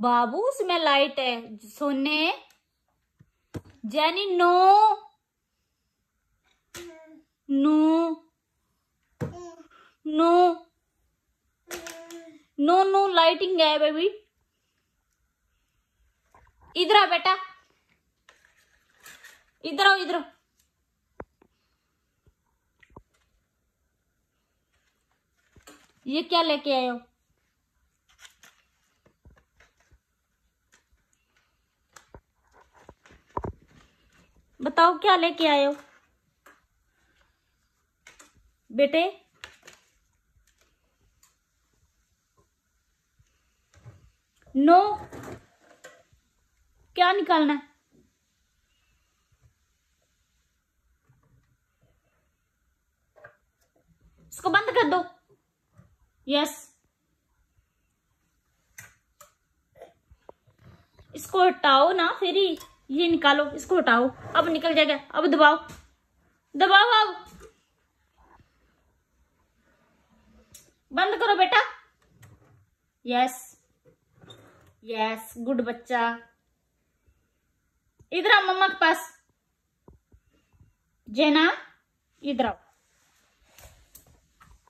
बाबू उसमें लाइट है। सोने Jenny no no no no no lighting है बेबी। इधर आ बेटा, इधर आओ इधर। ये क्या लेके आए हो? बताओ क्या लेके आए हो बेटे? नो, क्या निकालना है? इसको बंद कर दो। यस, इसको हटाओ ना, फिर ही ये निकालो। इसको हटाओ, अब निकल जाएगा। अब दबाओ दबाओ, अब बंद करो बेटा। यस यस, गुड बच्चा। इधर आओ मम्मा के पास। जेना इधर आओ।